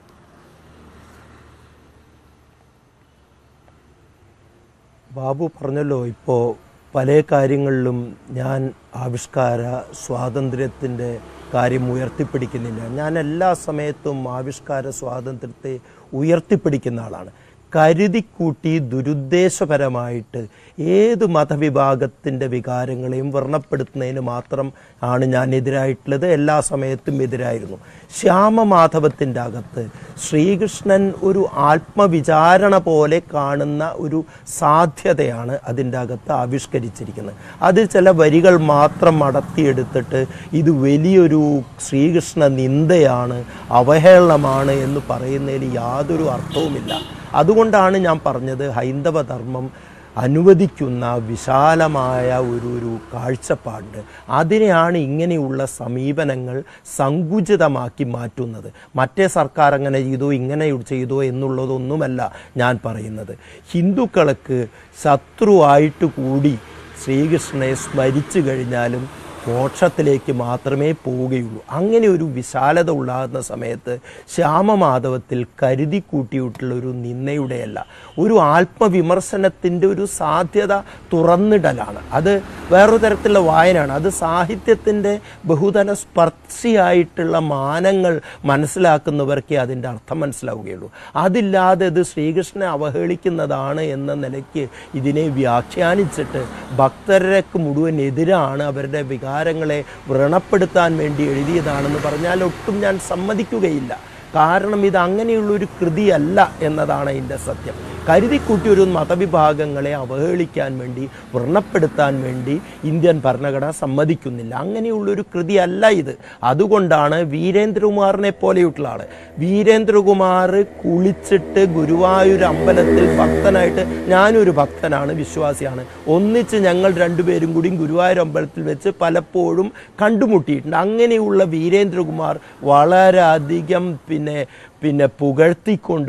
ബാബു പറഞ്ഞല്ലോ, ഇപ്പോൾ പല കാര്യങ്ങളിലും ഞാൻ ആവിഷ്കാര സ്വാതന്ത്ര്യത്തിൻ്റെ കാര്യം ഉയർത്തിപ്പിടിക്കുന്നില്ല. ഞാൻ എല്ലാ സമയത്തും ആവിഷ്കാര സ്വാതന്ത്ര്യത്തെ ഉയർത്തിപ്പിടിക്കുന്ന ആളാണ്. കരുതിക്കൂട്ടി ദുരുദ്ദേശപരമായിട്ട് ഏത് മതവിഭാഗത്തിൻ്റെ വികാരങ്ങളെയും വ്രണപ്പെടുത്തുന്നതിന് മാത്രം ആണ് ഞാൻ എതിരായിട്ടുള്ളത്. എല്ലാ സമയത്തും എതിരായിരുന്നു. ശ്യാമമാധവത്തിൻ്റെ അകത്ത് ശ്രീകൃഷ്ണൻ ഒരു ആത്മവിചാരണ പോലെ കാണുന്ന ഒരു സാധ്യതയാണ് അതിൻ്റെ അകത്ത് ആവിഷ്കരിച്ചിരിക്കുന്നത്. അത് ചില വരികൾ മാത്രം അടർത്തിയെടുത്തിട്ട് ഇത് വലിയൊരു ശ്രീകൃഷ്ണ നിന്ദയാണ്, അവഹേളനമാണ് എന്ന് പറയുന്നതിൽ യാതൊരു അർത്ഥവുമില്ല. അതുകൊണ്ടാണ് ഞാൻ പറഞ്ഞത്, ഹൈന്ദവ ധർമ്മം അനുവദിക്കുന്ന വിശാലമായ ഒരു കാഴ്ചപ്പാട്, അതിനെയാണ് ഇങ്ങനെയുള്ള സമീപനങ്ങൾ സങ്കുചിതമാക്കി മാറ്റുന്നത്. മറ്റേ സർക്കാർ അങ്ങനെ ചെയ്തോ ഇങ്ങനെ ചെയ്തോ എന്നുള്ളതൊന്നുമല്ല ഞാൻ പറയുന്നത്. ഹിന്ദുക്കൾക്ക് ശത്രുവായിട്ട് കൂടി ശ്രീകൃഷ്ണനെ സ്മരിച്ചു കഴിഞ്ഞാലും മോക്ഷത്തിലേക്ക് മാത്രമേ പോവുകയുള്ളൂ. അങ്ങനെ ഒരു വിശാലത ഉണ്ടാകുന്ന സമയത്ത് ശ്യാമമാധവത്തിൽ കരുതി കൂട്ടിയിട്ടുള്ളൊരു നിന്ദയുടെയല്ല, ഒരു ആത്മവിമർശനത്തിൻ്റെ ഒരു സാധ്യത തുറന്നിടലാണ്. അത് വേറൊരു തരത്തിലുള്ള വായനയാണ്. അത് സാഹിത്യത്തിൻ്റെ ബഹുതല സ്പർശിയായിട്ടുള്ള മാനങ്ങൾ മനസ്സിലാക്കുന്നവർക്കേ അതിൻ്റെ അർത്ഥം മനസ്സിലാവുകയുള്ളൂ. അതില്ലാതെ ഇത് ശ്രീകൃഷ്ണനെ അവഹേളിക്കുന്നതാണ് എന്ന നിലയ്ക്ക് ഇതിനെ വ്യാഖ്യാനിച്ചിട്ട് ഭക്തർക്ക് മുഴുവൻ എതിരാണ്, അവരുടെ വികാരങ്ങളെ വ്രണപ്പെടുത്താൻ വേണ്ടി എഴുതിയതാണെന്ന് പറഞ്ഞാൽ ഒട്ടും ഞാൻ സമ്മതിക്കുകയില്ല. കാരണം ഇത് അങ്ങനെയുള്ളൊരു കൃതിയല്ല എന്നതാണ് അതിൻ്റെ സത്യം. കരുതിക്കൂട്ടി ഒരു മതവിഭാഗങ്ങളെ അവഹേളിക്കാൻ വേണ്ടി, വ്രണപ്പെടുത്താൻ വേണ്ടി ഇന്ത്യൻ ഭരണഘടന സമ്മതിക്കുന്നില്ല. അങ്ങനെയുള്ളൊരു കൃതിയല്ല ഇത്. അതുകൊണ്ടാണ് വീരേന്ദ്രകുമാറിനെ പോലെയുള്ള ആൾ, വീരേന്ദ്രകുമാർ കുളിച്ചിട്ട് ഗുരുവായൂർ അമ്പലത്തിൽ ഭക്തനായിട്ട്, ഞാനൊരു ഭക്തനാണ്, വിശ്വാസിയാണ്, ഒന്നിച്ച് ഞങ്ങൾ രണ്ടുപേരും കൂടി ഗുരുവായൂർ അമ്പലത്തിൽ വെച്ച് പലപ്പോഴും കണ്ടുമുട്ടിയിട്ടുണ്ട്. അങ്ങനെയുള്ള വീരേന്ദ്രകുമാർ വളരെയധികം പിന്നെ പുകഴ്ത്തിക്കൊണ്ട്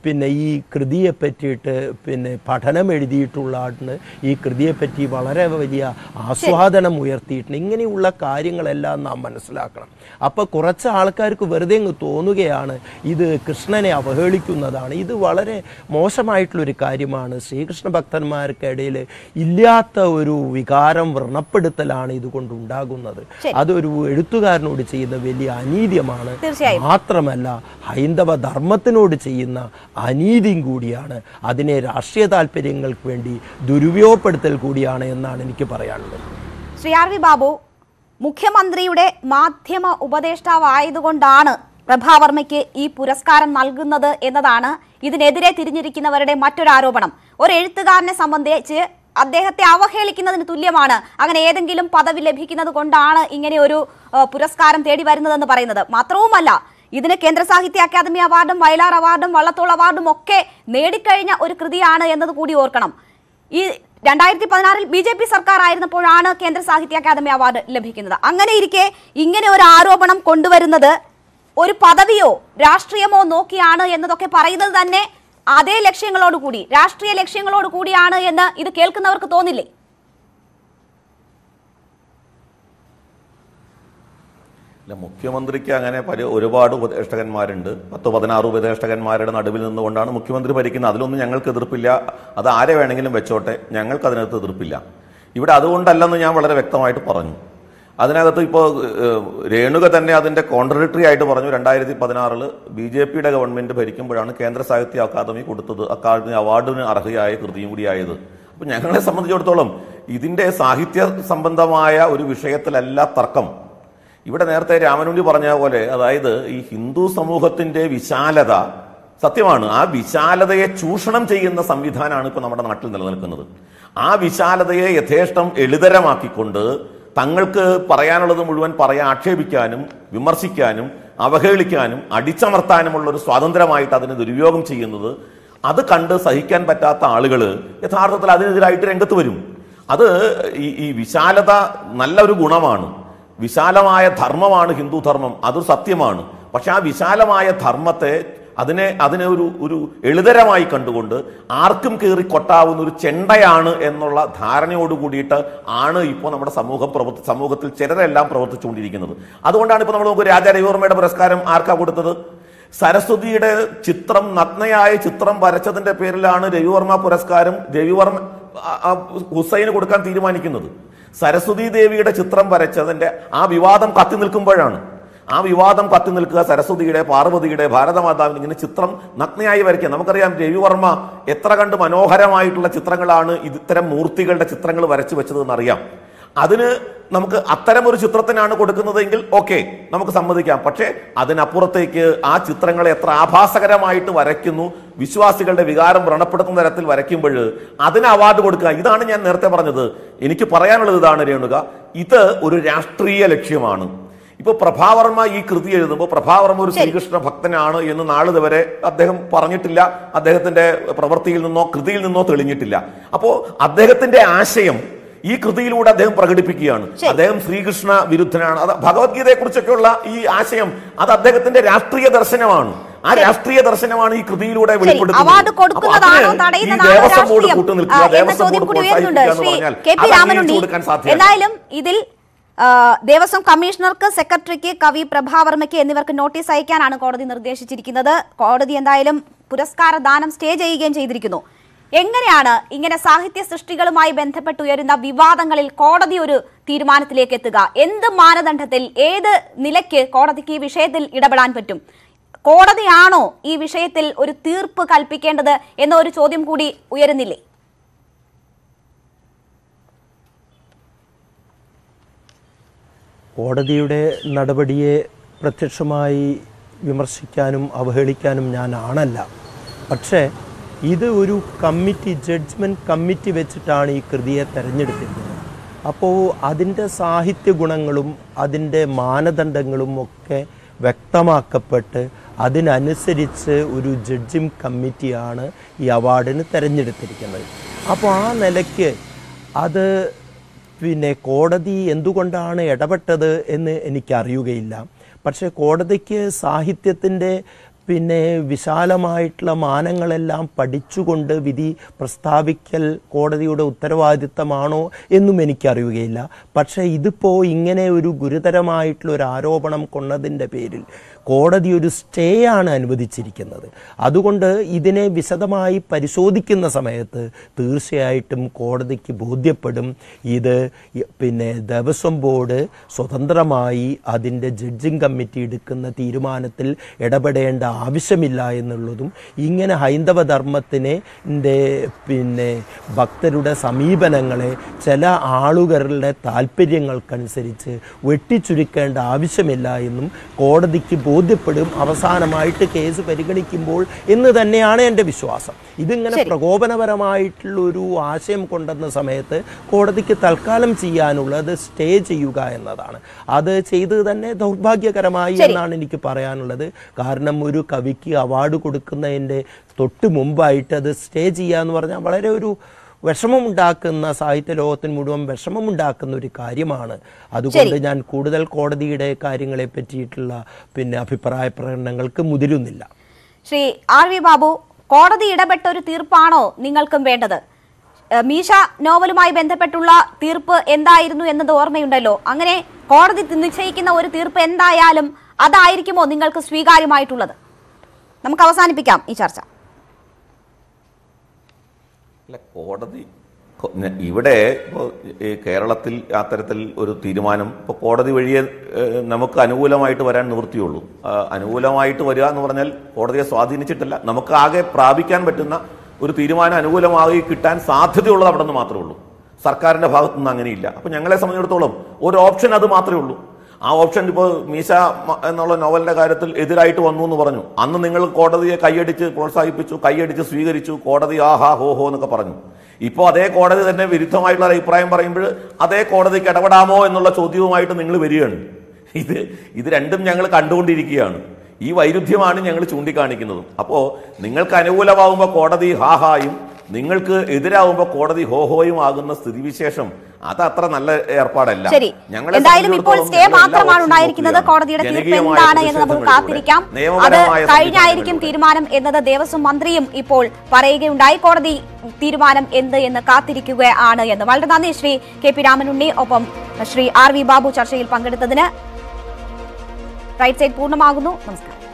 ഈ കൃതിയെ പറ്റിയിട്ട് പഠനം എഴുതിയിട്ടുള്ള ആളിന് ഈ കൃതിയെപ്പറ്റി വളരെ വലിയ ആസ്വാദനം ഉയർത്തിയിട്ടുണ്ട്. ഇങ്ങനെയുള്ള കാര്യങ്ങളെല്ലാം നാം മനസ്സിലാക്കണം. അപ്പോൾ കുറച്ച് ആൾക്കാർക്ക് വെറുതെ അങ്ങ് തോന്നുകയാണ് ഇത് കൃഷ്ണനെ അവഹേളിക്കുന്നതാണ്. ഇത് വളരെ മോശമായിട്ടുള്ളൊരു കാര്യമാണ്. ശ്രീകൃഷ്ണ ഭക്തന്മാർക്കിടയിൽ ഇല്ലാത്ത ഒരു വികാരം വ്രണപ്പെടുത്തലാണ് ഇതുകൊണ്ടുണ്ടാകുന്നത്. അതൊരു എഴുത്തുകാരനോട് ചെയ്യുന്ന വലിയ അനീതിയമാണ്. മാത്രമല്ല ഹൈന്ദവ ധർമ്മത്തിനോട് ചെയ്യുന്ന അനീതിയും കൂടിയാണ്. അതിനെ രാഷ്ട്രീയ താല്പര്യങ്ങൾക്ക് വേണ്ടി ദുരുപയോഗപ്പെടുത്തൽ കൂടിയാണ് എന്നാണ് എനിക്ക് പറയാനുള്ളത്. ശ്രീ ആർ വി ബാബു, മുഖ്യമന്ത്രിയുടെ മാധ്യമ ഉപദേഷ്ടാവായതുകൊണ്ടാണ് പ്രഭാവർമ്മയ്ക്ക് ഈ പുരസ്കാരം നൽകുന്നത് എന്നതാണ് ഇതിനെതിരെ തിരിഞ്ഞിരിക്കുന്നവരുടെ മറ്റൊരു ആരോപണം. ഒരു എഴുത്തുകാരനെ സംബന്ധിച്ച് അദ്ദേഹത്തെ അവഹേളിക്കുന്നതിന് തുല്യമാണ് അങ്ങനെ ഏതെങ്കിലും പദവി ലഭിക്കുന്നത് കൊണ്ടാണ് ഇങ്ങനെ ഒരു പുരസ്കാരം തേടി വരുന്നതെന്ന് പറയുന്നത്. മാത്രവുമല്ല, ഇതിന് കേന്ദ്ര സാഹിത്യ അക്കാദമി അവാർഡും വയലാർ അവാർഡും വള്ളത്തോൾ അവാർഡും ഒക്കെ നേടിക്കഴിഞ്ഞ ഒരു കൃതിയാണ് എന്നത് കൂടി ഓർക്കണം. ഈ 2016 BJP സർക്കാർ ആയിരുന്നപ്പോഴാണ് കേന്ദ്ര സാഹിത്യ അക്കാദമി അവാർഡ് ലഭിക്കുന്നത്. അങ്ങനെ ഇരിക്കെ ഇങ്ങനെ ഒരു ആരോപണം കൊണ്ടുവരുന്നത് ഒരു പദവിയോ രാഷ്ട്രീയമോ നോക്കിയാണ് എന്നതൊക്കെ പറയുന്നത് തന്നെ അതേ ലക്ഷ്യങ്ങളോടുകൂടി, രാഷ്ട്രീയ ലക്ഷ്യങ്ങളോട് കൂടിയാണ് എന്ന് ഇത് കേൾക്കുന്നവർക്ക് തോന്നില്ലേ? മുഖ്യമന്ത്രിക്ക് അങ്ങനെ ഒരുപാട് ഉപദേഷ്ടകന്മാരുണ്ട്. 10-16 ഉപദേഷ്ടകന്മാരുടെ നടുവിൽ നിന്നുകൊണ്ടാണ് മുഖ്യമന്ത്രി ഭരിക്കുന്നത്. അതിലൊന്നും ഞങ്ങൾക്ക് എതിർപ്പില്ല. അത് ആരെ വേണമെങ്കിലും വെച്ചോട്ടെ, ഞങ്ങൾക്ക് അതിനകത്ത് എതിർപ്പില്ല. ഇവിടെ അതുകൊണ്ടല്ലെന്ന് ഞാൻ വളരെ വ്യക്തമായിട്ട് പറഞ്ഞു. അതിനകത്ത് ഇപ്പോൾ രേണുക തന്നെ അതിന്റെ കോൺട്രഡിക്ടറി ആയിട്ട് പറഞ്ഞു 2016 BJPയുടെ ഗവൺമെന്റ് ഭരിക്കുമ്പോഴാണ് കേന്ദ്ര സാഹിത്യ അക്കാദമി കൊടുത്തത് അക്കാദമി അവാർഡിന് അർഹയായ കൃതിയും കൂടിയായത്. അപ്പൊ ഞങ്ങളെ സംബന്ധിച്ചിടത്തോളം ഇതിന്റെ സാഹിത്യ സംബന്ധമായ ഒരു വിഷയത്തിലല്ല തർക്കം. ഇവിടെ നേരത്തെ രാമനുണ്ണി പറഞ്ഞ പോലെ, അതായത് ഈ ഹിന്ദു സമൂഹത്തിന്റെ വിശാലത സത്യമാണ്, ആ വിശാലതയെ ചൂഷണം ചെയ്യുന്ന സംവിധാനമാണ് ഇപ്പൊ നമ്മുടെ നാട്ടിൽ നിലനിൽക്കുന്നത്. ആ വിശാലതയെ യഥേഷ്ടം എളിതരമാക്കിക്കൊണ്ട് തങ്ങൾക്ക് പറയാനുള്ളത് മുഴുവൻ ആക്ഷേപിക്കാനും വിമർശിക്കാനും അവഹേളിക്കാനും അടിച്ചമർത്താനുമുള്ള ഒരു സ്വാതന്ത്ര്യമായിട്ട് അതിനെ ദുരുപയോഗം ചെയ്യുന്നത്, അത് കണ്ട് സഹിക്കാൻ പറ്റാത്ത ആളുകൾ യഥാർത്ഥത്തിൽ അതിനെതിരായിട്ട് രംഗത്ത് വരും. അത് ഈ വിശാലത നല്ലൊരു ഗുണമാണ്, വിശാലമായ ധർമ്മമാണ് ഹിന്ദു ധർമ്മം, അതൊരു സത്യമാണ്. പക്ഷെ ആ വിശാലമായ ധർമ്മത്തെ അതിനെ ഒരു എളിതരമായി കണ്ടുകൊണ്ട് ആർക്കും കയറി കൊട്ടാവുന്ന ഒരു ചെണ്ടയാണ് എന്നുള്ള ധാരണയോട് കൂടിയിട്ട് ആണ് ഇപ്പോൾ നമ്മുടെ സമൂഹത്തിൽ ചിലരെല്ലാം പ്രവർത്തിച്ചുകൊണ്ടിരിക്കുന്നത്. അതുകൊണ്ടാണ് ഇപ്പോൾ നമ്മൾ നോക്കുക, രാജാ രവിവർമ്മയുടെ പുരസ്കാരം ആർക്കാ കൊടുത്തത്? സരസ്വതിയുടെ ചിത്രം, നഗ്നയായ ചിത്രം വരച്ചതിന്റെ പേരിലാണ് രവിവർമ്മ പുരസ്കാരം ഹുസൈന് കൊടുക്കാൻ തീരുമാനിക്കുന്നത്. സരസ്വതി ദേവിയുടെ ചിത്രം വരച്ചതിന്റെ ആ വിവാദം കത്തി നിൽക്കുമ്പോഴാണ്. ആ വിവാദം കത്തി നിൽക്കുക സരസ്വതിയുടെ, പാർവതിയുടെ, ഭാരതമാതാവിന്റെ ഇങ്ങനെ ചിത്രം നഗ്നയായി വരയ്ക്കുക. നമുക്കറിയാം രവിവർമ്മ എത്ര കണ്ട് മനോഹരമായിട്ടുള്ള ചിത്രങ്ങളാണ് ഇത്തരം മൂർത്തികളുടെ ചിത്രങ്ങൾ വരച്ചു വെച്ചതെന്നറിയാം. അതിന് നമുക്ക് അത്തരം ഒരു ചിത്രത്തിനാണ് കൊടുക്കുന്നതെങ്കിൽ ഓക്കെ, നമുക്ക് സമ്മതിക്കാം. പക്ഷേ അതിനപ്പുറത്തേക്ക് ആ ചിത്രങ്ങളെ എത്ര ആഭാസകരമായിട്ട് വരയ്ക്കുന്നു, വിശ്വാസികളുടെ വികാരം വ്രണപ്പെടുത്തുന്ന തരത്തിൽ വരയ്ക്കുമ്പോൾ അതിന് അവാർഡ് കൊടുക്കുക, ഇതാണ് ഞാൻ നേരത്തെ പറഞ്ഞത്. എനിക്ക് പറയാനുള്ളത് ഇതാണ് രേണുക, ഇത് ഒരു രാഷ്ട്രീയ ലക്ഷ്യമാണ്. ഇപ്പൊ പ്രഭാവർമ്മ ഈ കൃതി എഴുതുമ്പോൾ പ്രഭാവർമ്മ ഒരു ശ്രീകൃഷ്ണ ഭക്തനാണ് എന്ന് നാളിതുവരെ അദ്ദേഹം പറഞ്ഞിട്ടില്ല, അദ്ദേഹത്തിന്റെ പ്രവൃത്തിയിൽ നിന്നോ കൃതിയിൽ നിന്നോ തെളിഞ്ഞിട്ടില്ല. അപ്പോ അദ്ദേഹത്തിന്റെ ആശയം ഈ കൃതിയിലൂടെ അദ്ദേഹം പ്രകടിപ്പിക്കുകയാണ്. അദ്ദേഹം ശ്രീകൃഷ്ണ വിരുദ്ധനാണ്. അത് ഭഗവത്ഗീതയെ കുറിച്ചൊക്കെയുള്ള ഈ ആശയം അത് അദ്ദേഹത്തിന്റെ രാഷ്ട്രീയ ദർശനമാണ്. ആ രാഷ്ട്രീയ ദർശനമാണ് ഈ കൃതിയിലൂടെ വെളിപ്പെടുത്തുന്നത്. ദേവസ്വം ബോർഡ് കൂട്ടു നിൽക്കുക, ദേവസ്വം ബോർഡ് പ്രോത്സാഹിപ്പിക്കുക എന്ന് പറഞ്ഞാൽ എന്തായാലും ഇതിൽ ദേവസ്വം കമ്മീഷണർക്ക്, സെക്രട്ടറിക്ക്, കവി പ്രഭാവർമ്മയ്ക്ക് എന്നിവർക്ക് നോട്ടീസ് അയക്കാനാണ് കോടതി നിർദ്ദേശിച്ചിരിക്കുന്നത്. കോടതി എന്തായാലും പുരസ്കാര ദാനം സ്റ്റേ ചെയ്യുകയും ചെയ്തിരിക്കുന്നു. എങ്ങനെയാണ് ഇങ്ങനെ സാഹിത്യ സൃഷ്ടികളുമായി ബന്ധപ്പെട്ട് ഉയരുന്ന വിവാദങ്ങളിൽ കോടതി ഒരു തീരുമാനത്തിലേക്ക് എത്തുക? എന്ത് മാനദണ്ഡത്തിൽ, ഏത് നിലയ്ക്ക് കോടതിക്ക് ഈ വിഷയത്തിൽ ഇടപെടാൻ പറ്റും? കോടതിയാണോ ഈ വിഷയത്തിൽ ഒരു തീർപ്പ് കൽപ്പിക്കേണ്ടത് എന്ന ഒരു ചോദ്യം കൂടി ഉയരുന്നില്ലേ? കോടതിയുടെ നടപടിയെ പ്രത്യക്ഷമായി വിമർശിക്കാനും അവഹേളിക്കാനും ഞാനാണല്ല. പക്ഷേ ഇത് ഒരു കമ്മിറ്റി, ജഡ്ജ്മെൻറ്റ് കമ്മിറ്റി വെച്ചിട്ടാണ് ഈ കൃതിയെ തിരഞ്ഞെടുത്തിരുന്നത്. അപ്പോൾ അതിൻ്റെ സാഹിത്യ ഗുണങ്ങളും അതിൻ്റെ മാനദണ്ഡങ്ങളും ഒക്കെ വ്യക്തമാക്കപ്പെട്ട് അതിനനുസരിച്ച് ഒരു ജഡ്ജിങ് കമ്മിറ്റിയാണ് ഈ അവാർഡിന് തിരഞ്ഞെടുത്തിരിക്കുന്നത്. അപ്പോൾ ആ നിലയ്ക്ക് അത് കോടതി എന്തുകൊണ്ടാണ് ഇടപെട്ടത് എന്ന് എനിക്കറിയുകയില്ല. പക്ഷേ കോടതിക്ക് സാഹിത്യത്തിൻ്റെ വിശാലമായിട്ടുള്ള മാനങ്ങളെല്ലാം പഠിച്ചുകൊണ്ട് വിധി പ്രസ്താവിക്കൽ കോടതിയുടെ ഉത്തരവാദിത്തമാണോ എന്നും എനിക്കറിയുകയില്ല. പക്ഷേ ഇതിപ്പോൾ ഇങ്ങനെ ഒരു ഗുരുതരമായിട്ടുള്ള ഒരു ആരോപണം കൊണ്ടതിൻ്റെ പേരിൽ കോടതി ഒരു സ്റ്റേ ആണ് അനുവദിച്ചിരിക്കുന്നത്. അതുകൊണ്ട് ഇതിനെ വിശദമായി പരിശോധിക്കുന്ന സമയത്ത് തീർച്ചയായിട്ടും കോടതിക്ക് ബോധ്യപ്പെടും ഇത് ദേവസ്വം ബോർഡ് സ്വതന്ത്രമായി അതിൻ്റെ ജഡ്ജിങ് കമ്മിറ്റി എടുക്കുന്ന തീരുമാനത്തിൽ ഇടപെടേണ്ട ആവശ്യമില്ല എന്നുള്ളതും, ഇങ്ങനെ ഹൈന്ദവ ധർമ്മത്തിനെ ഭക്തരുടെ സമീപനങ്ങളെ ചില ആളുകളുടെ താല്പര്യങ്ങൾക്കനുസരിച്ച് വെട്ടിച്ചുരുക്കേണ്ട ആവശ്യമില്ല എന്നും കോടതിക്ക് ബോധ്യപ്പെടും അവസാനമായിട്ട് കേസ് പരിഗണിക്കുമ്പോൾ എന്ന് തന്നെയാണ് എൻ്റെ വിശ്വാസം. ഇതിങ്ങനെ പ്രകോപനപരമായിട്ടുള്ളൊരു ആശയം കൊണ്ടുവന്ന സമയത്ത് കോടതിക്ക് തൽക്കാലം ചെയ്യാനുള്ളത് സ്റ്റേ ചെയ്യുക എന്നതാണ്. അത് ചെയ്തത് തന്നെ ദൗർഭാഗ്യകരമായി എന്നാണ് എനിക്ക് പറയാനുള്ളത്. കാരണം ഒരു കവിക്ക് അവാർഡ് കൊടുക്കുന്നതിൻ്റെ തൊട്ട് മുമ്പായിട്ട് അത് സ്റ്റേ ചെയ്യുക എന്ന് പറഞ്ഞാൽ വളരെ ഒരു വിഷമമുണ്ടാക്കുന്ന, സാഹിത്യ ലോകത്തിന് മുഴുവൻ വിഷമമുണ്ടാക്കുന്ന ഒരു കാര്യമാണ്. അതുകൊണ്ട് ഞാൻ കൂടുതൽ കോടതിയുടെ കാര്യങ്ങളെ പറ്റിയിട്ടുള്ള അഭിപ്രായ പ്രകടനങ്ങൾക്ക് മുതിരുന്നില്ല. ശ്രീ RV ബാബു, കോടതി ഇടപെട്ട ഒരു തീർപ്പാണോ നിങ്ങൾക്കും വേണ്ടത്? മീശ നോവലുമായി ബന്ധപ്പെട്ടുള്ള തീർപ്പ് എന്തായിരുന്നു എന്നത് ഓർമ്മയുണ്ടല്ലോ. അങ്ങനെ കോടതി നിശ്ചയിക്കുന്ന ഒരു തീർപ്പ് എന്തായാലും അതായിരിക്കുമോ നിങ്ങൾക്ക് സ്വീകാര്യമായിട്ടുള്ളത്? നമുക്ക് അവസാനിപ്പിക്കാം ഈ ചർച്ച. അല്ല, കോടതി ഇവിടെ ഇപ്പോൾ കേരളത്തിൽ അത്തരത്തിൽ ഒരു തീരുമാനം ഇപ്പോൾ കോടതി വഴിയേ നമുക്ക് അനുകൂലമായിട്ട് വരാൻ നിവൃത്തിയുള്ളൂ. അനുകൂലമായിട്ട് വരിക എന്ന് പറഞ്ഞാൽ കോടതിയെ സ്വാധീനിച്ചിട്ടില്ല, നമുക്ക് ആകെ പ്രാപിക്കാൻ പറ്റുന്ന ഒരു തീരുമാനം അനുകൂലമായി കിട്ടാൻ സാധ്യതയുള്ളത് അവിടെ നിന്ന് മാത്രമേ ഉള്ളൂ. സർക്കാരിന്റെ ഭാഗത്തുനിന്ന് അങ്ങനെയില്ല. അപ്പം ഞങ്ങളെ സംബന്ധിച്ചിടത്തോളം ഒരു ഓപ്ഷൻ അത് മാത്രമേ ഉള്ളൂ. ആ ഓപ്ഷൻ ഇപ്പോൾ മീശ എന്നുള്ള നോവലിന്റെ കാര്യത്തിൽ എതിരായിട്ട് വന്നു എന്ന് പറഞ്ഞു. അന്ന് നിങ്ങൾ കോടതിയെ കൈയടിച്ച് പ്രോത്സാഹിപ്പിച്ചു, കൈയടിച്ച് സ്വീകരിച്ചു, കോടതി ആഹാ ഹോ ഹോ എന്നൊക്കെ പറഞ്ഞു. ഇപ്പോൾ അതേ കോടതി തന്നെ വിരുദ്ധമായിട്ടുള്ള അഭിപ്രായം പറയുമ്പോൾ അതേ കോടതിക്ക് ഇടപെടാമോ എന്നുള്ള ചോദ്യവുമായിട്ട് നിങ്ങൾ വരികയാണ്. ഇത് രണ്ടും ഞങ്ങൾ കണ്ടുകൊണ്ടിരിക്കുകയാണ്. ഈ വൈരുദ്ധ്യമാണ് ഞങ്ങൾ ചൂണ്ടിക്കാണിക്കുന്നത്. അപ്പോൾ നിങ്ങൾക്ക് അനുകൂലമാകുമ്പോൾ കോടതി ഹാഹായും നിങ്ങൾക്ക് എതിരാകുമ്പോൾ കോടതി ഹോഹോയും ആകുന്ന സ്ഥിതിവിശേഷം അത് അത്ര നല്ല ഏർപ്പാടല്ല. എന്തായാലും ഇപ്പോൾ സ്റ്റേ മാത്രമാണ് ഉണ്ടായിരിക്കുന്നത്. കോടതിയുടെ തീർപ്പ് എന്താണ് എന്ന് നമുക്ക് കാത്തിരിക്കാം. അത് കഴിഞ്ഞായിരിക്കും തീരുമാനം എന്നത് ദേവസ്വം മന്ത്രിയും ഇപ്പോൾ പറയുകയുണ്ടായി. കോടതി തീരുമാനം എന്ത് എന്ന് കാത്തിരിക്കുകയാണ് എന്ന്. വളരെ നന്ദി ശ്രീ KP രാമനുണ്ണി, ഒപ്പം ശ്രീ RV ബാബു ചർച്ചയിൽ പങ്കെടുത്തതിന്. റൈറ്റ് സൈഡ് പൂർണ്ണമാകുന്നു. നമസ്കാരം.